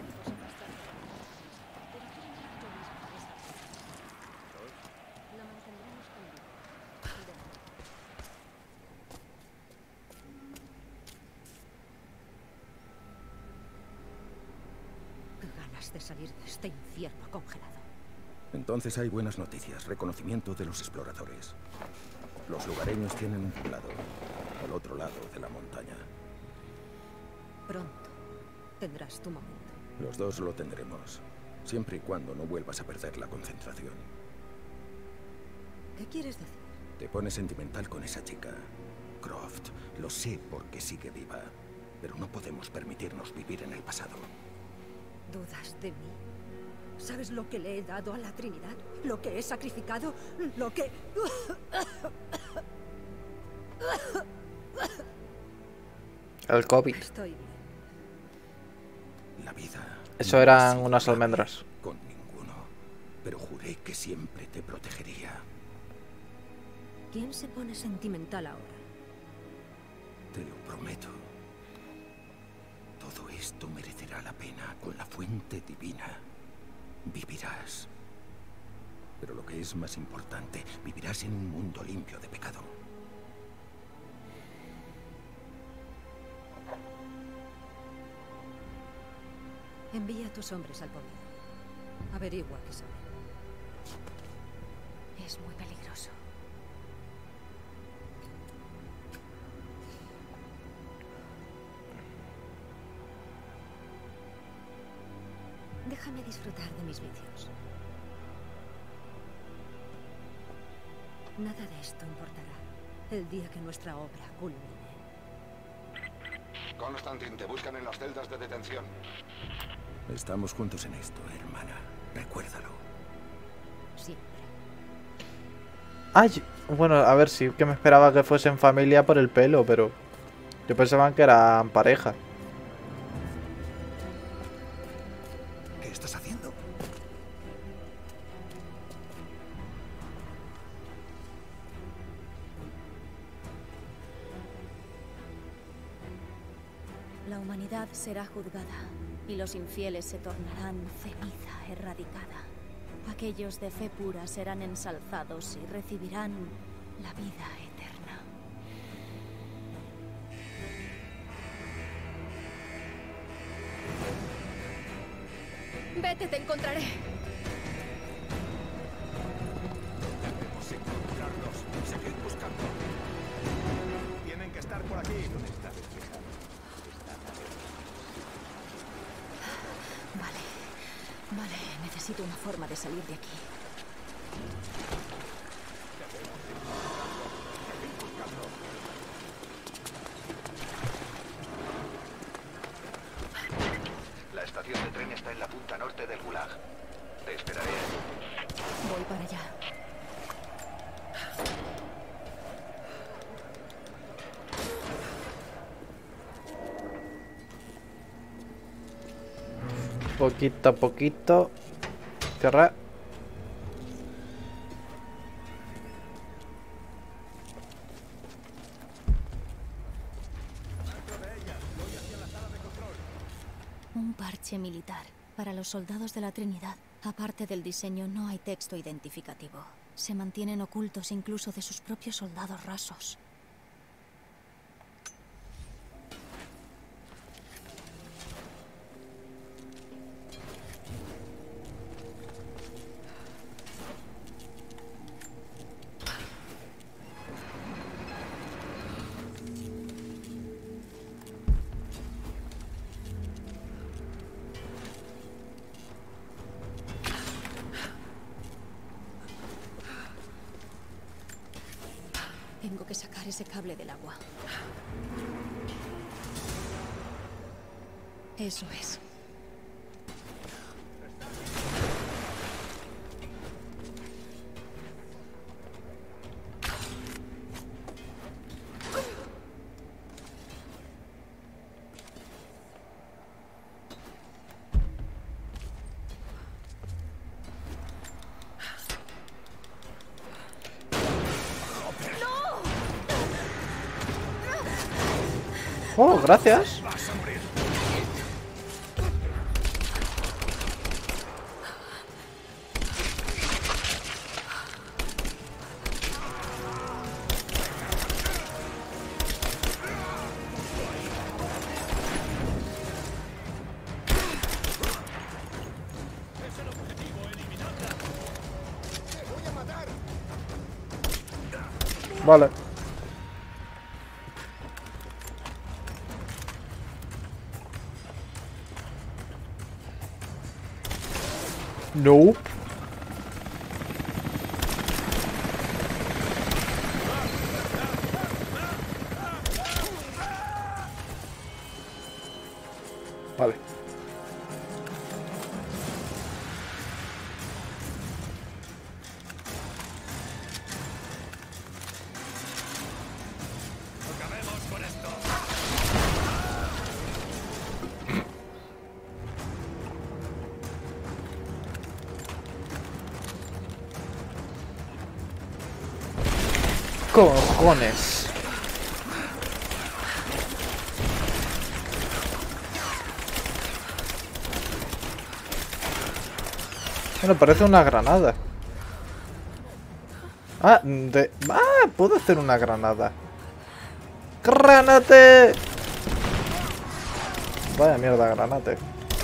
La mantendremos con vida. Qué ganas de salir de este infierno congelado. Entonces hay buenas noticias. Reconocimiento de los exploradores. Los lugareños tienen un poblado al otro lado de la montaña. Pronto tendrás tu momento. Los dos lo tendremos, siempre y cuando no vuelvas a perder la concentración. ¿Qué quieres decir? Te pones sentimental con esa chica, Croft. Lo sé porque sigue viva, pero no podemos permitirnos vivir en el pasado. ¿Dudas de mí? ¿Sabes lo que le he dado a la Trinidad? ¿Lo que he sacrificado? ¿Lo que...? El COVID. Estoy bien. La vida... Eso eran unas almendras. Con ninguno, pero juré que siempre te protegería. ¿Quién se pone sentimental ahora? Te lo prometo. Todo esto merecerá la pena con la fuente divina. Vivirás. Pero lo que es más importante, vivirás en un mundo limpio de pecado. Envía a tus hombres al poblado. Averigua qué saben. Es muy peligroso. Déjame disfrutar de mis vicios. Nada de esto importará el día que nuestra obra culmine. Constantin, te buscan en las celdas de detención. Estamos juntos en esto, hermana. Recuérdalo. Siempre. Ay, bueno, a ver, sí que me esperaba que fuesen familia por el pelo, pero yo pensaba que eran pareja. ¿Qué estás haciendo? La humanidad será juzgada y los infieles se tornarán ceniza erradicada. Aquellos de fe pura serán ensalzados y recibirán la vida eterna. Vete, te encontraré. Debemos encontrarlos. Seguid buscando. Tienen que estar por aquí. ¿Dónde está despejado? Vale, necesito una forma de salir de aquí. La estación de tren está en la punta norte del Gulag. Te esperaré. Voy para allá. Poquito a poquito. Cierra. Un parche militar para los soldados de la Trinidad. Aparte del diseño, no hay texto identificativo. Se mantienen ocultos incluso de sus propios soldados rasos. Tengo que sacar ese cable del agua. Eso es. Oh, gracias. Vale. No. Vale. Acabemos con esto. Cojones. Bueno, parece una granada. Ah, puedo hacer una granada. ¡Granate! Vaya mierda, granate.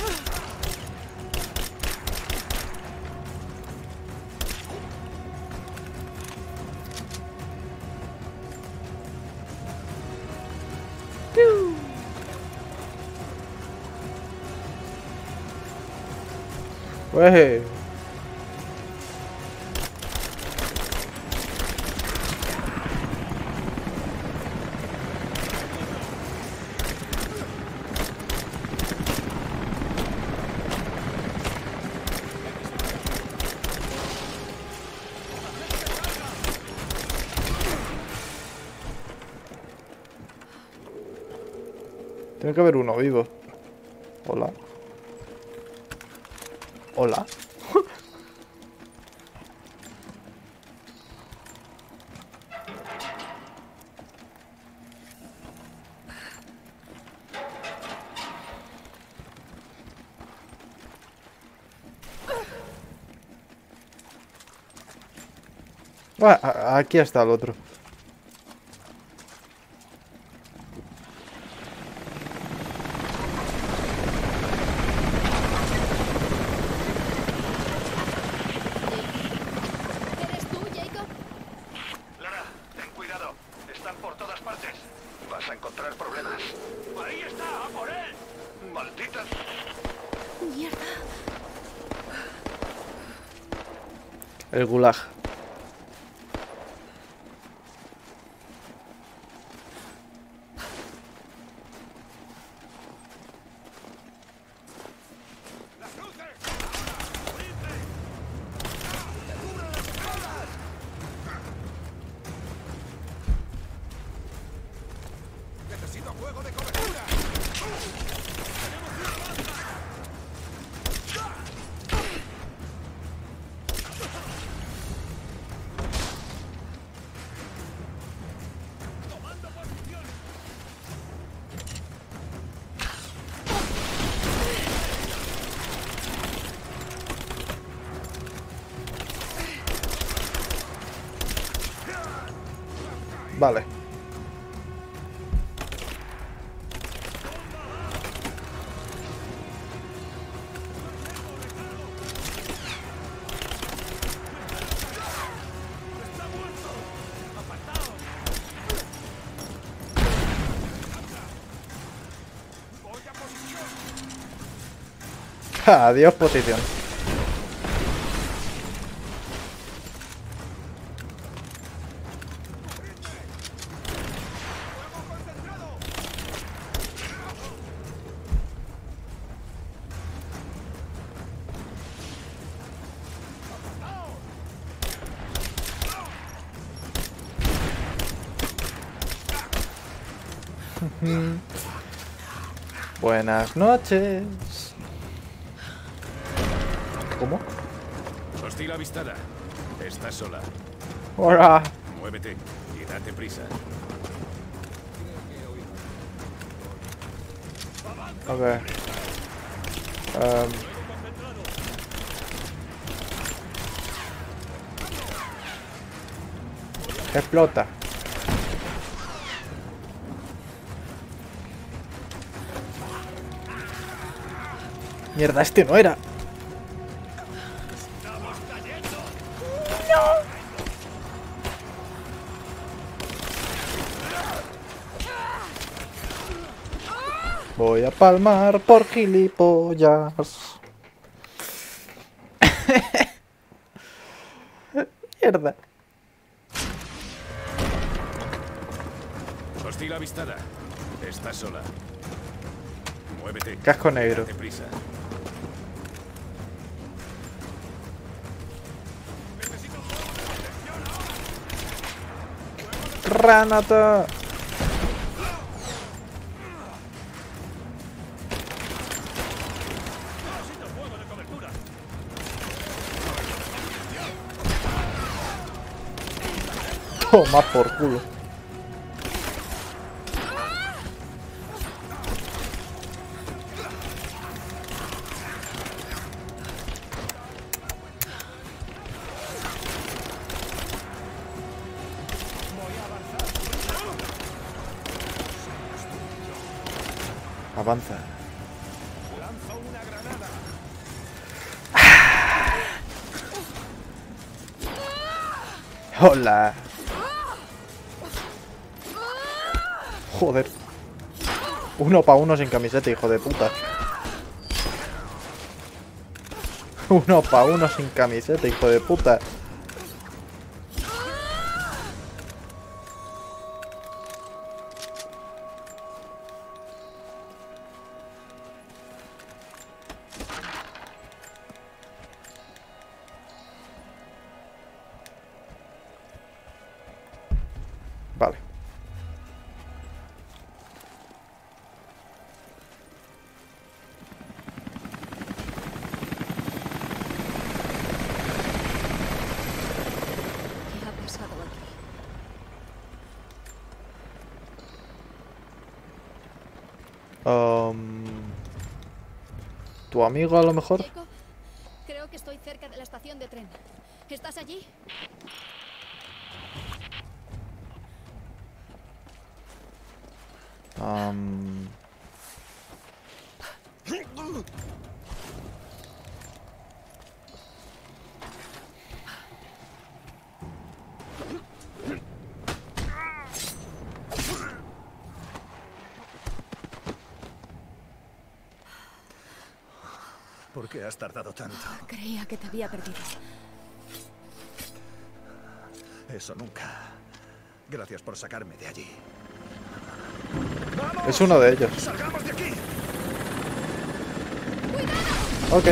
Pues... Tiene que haber uno vivo. Hola. Hola. Aquí está el otro. ¿Eres tú, Jacob? Lara, ten cuidado. Están por todas partes. Vas a encontrar problemas. ¡Ahí está! ¡A por él! ¡Maldita! Mierda. El gulag. ¡Necesito fuego de cobertura! Vale. Adiós, posición. Buenas noches. ¿Cómo? Hostil avistada. Estás sola. Hola. Muévete y date prisa. Ok. Explota. Mierda, este no era. Voy a palmar por gilipollas. Mierda. Hostil avistada. Estás sola. Muévete. Casco negro. Date prisa. Granata. Toma por culo. Avanza. Lanzo una granada. Hola. Joder. 1-1 sin camiseta, hijo de puta. 1-1 sin camiseta, hijo de puta. Vale. ¿Tu amigo a lo mejor? Jacob, creo que estoy cerca de la estación de tren. ¿Estás allí? ¿Por qué has tardado tanto? Creía que te había perdido. Eso nunca. Gracias por sacarme de allí. Es uno de ellos. ¡Salgamos de aquí! Ok.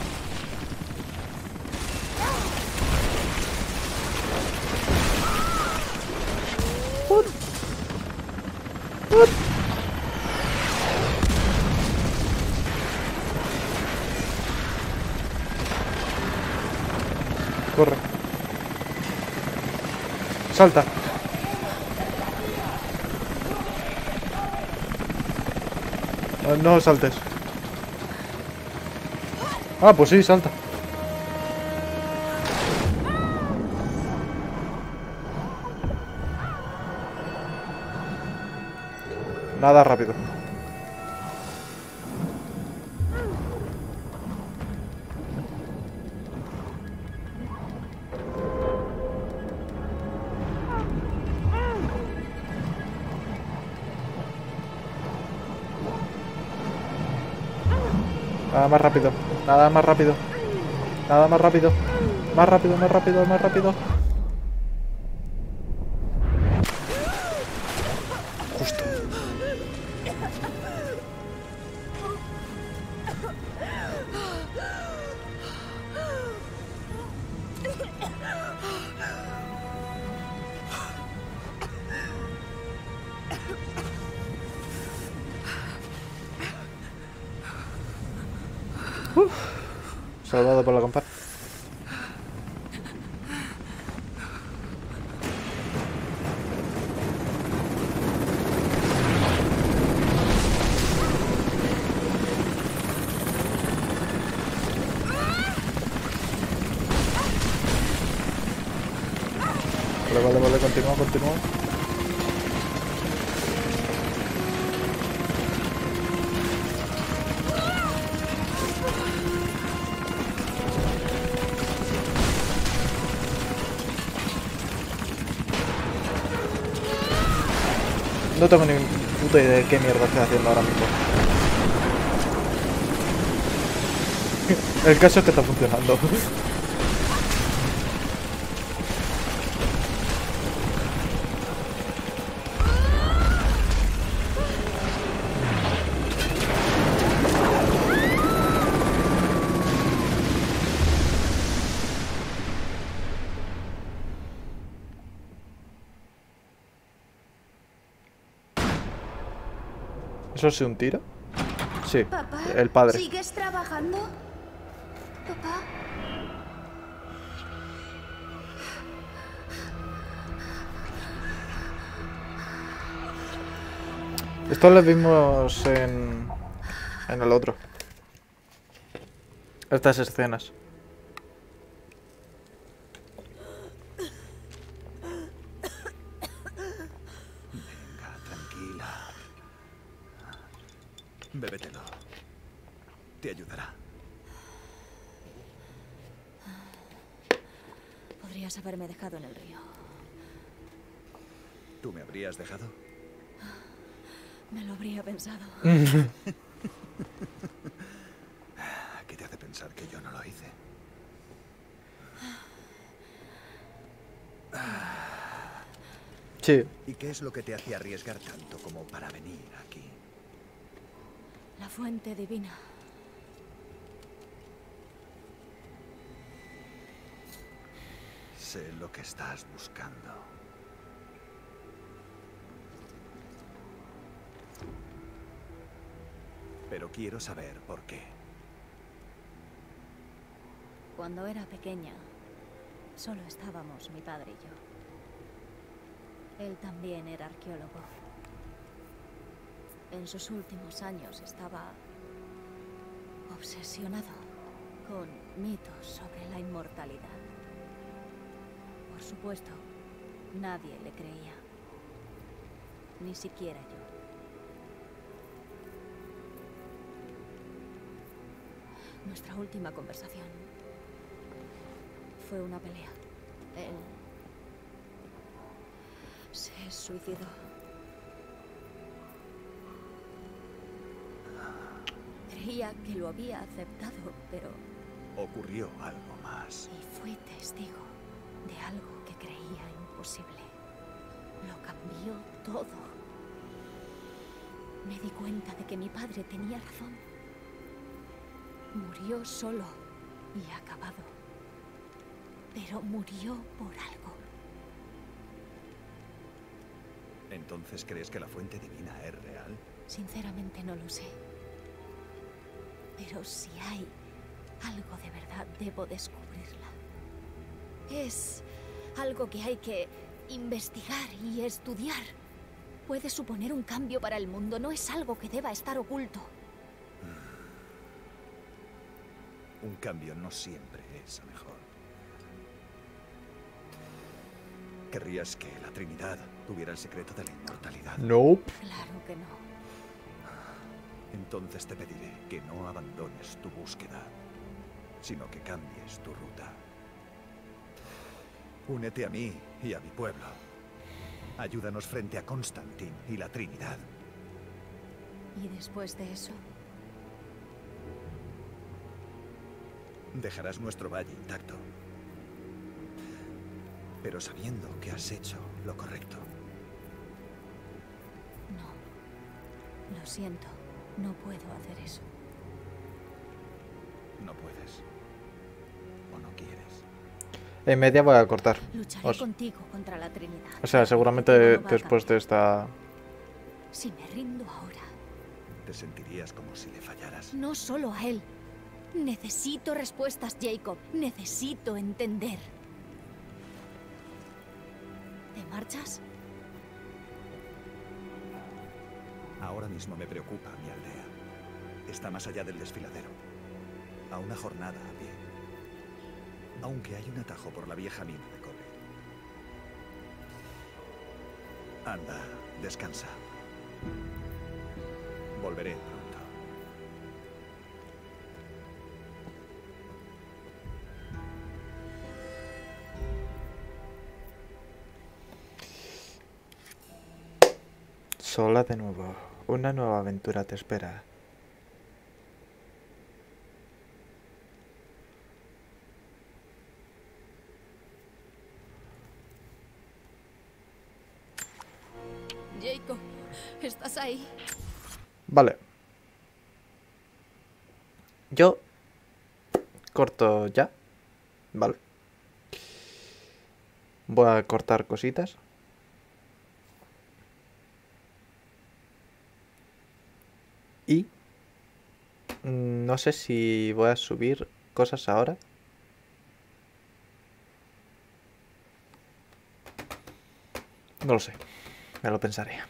Corre. Salta. No saltes. Ah, pues sí, salta. Nada rápido. Nada más rápido. Nada más rápido. Nada más rápido. Más rápido, más rápido, más rápido. Justo. Salvado por la campana. Vale, continúa, continúa. No tengo ni puta idea de qué mierda estoy haciendo ahora mismo. El caso es que está funcionando. ¿Eso es un tiro? Sí, ¿Papá? el padre. ¿Sigues trabajando? ¿Papá? Esto lo vimos en el otro. Estas escenas. Bébetelo. Te ayudará. Podrías haberme dejado en el río. ¿Tú me habrías dejado? Me lo habría pensado. ¿Qué te hace pensar que yo no lo hice? Sí. ¿Y qué es lo que te hacía arriesgar tanto como para venir aquí? La fuente divina. Sé lo que estás buscando. Pero quiero saber por qué. Cuando era pequeña, solo estábamos mi padre y yo. Él también era arqueólogo. en sus últimos años estaba obsesionado con mitos sobre la inmortalidad. Por supuesto, nadie le creía. Ni siquiera yo. Nuestra última conversación fue una pelea. Él se suicidó. Creía que lo había aceptado, pero... Ocurrió algo más. Y fui testigo de algo que creía imposible. Lo cambió todo. Me di cuenta de que mi padre tenía razón. Murió solo y acabado. Pero murió por algo. ¿Entonces crees que la fuente divina es real? Sinceramente no lo sé. Pero si hay algo de verdad, debo descubrirla. Es algo que hay que investigar y estudiar. Puede suponer un cambio para el mundo, no es algo que deba estar oculto. Un cambio no siempre es mejor. ¿Querrías que la Trinidad tuviera el secreto de la inmortalidad? Nope. Claro que no. Entonces te pediré que no abandones tu búsqueda, sino que cambies tu ruta. Únete a mí y a mi pueblo. Ayúdanos frente a Constantin y la Trinidad. ¿Y después de eso? Dejarás nuestro valle intacto, pero sabiendo que has hecho lo correcto. No. Lo siento. No puedo hacer eso. No puedes. O no quieres. En media voy a cortar. Lucharé contigo contra la Trinidad. O sea, seguramente después de esta... Si me rindo ahora... Te sentirías como si le fallaras. No solo a él. Necesito respuestas, Jacob. Necesito entender. ¿Te marchas? Ahora mismo me preocupa mi aldea. Está más allá del desfiladero. A una jornada a pie. Aunque hay un atajo por la vieja mina de cobre. Anda, descansa. Volveré pronto. Sola de nuevo. Una nueva aventura te espera. Jacob, ¿estás ahí? Vale. Yo corto ya. Vale. Voy a cortar cositas. Y no sé si voy a subir cosas ahora. No lo sé. Me lo pensaré.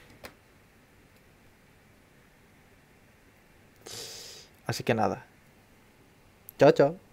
Así que nada. Chao, chao.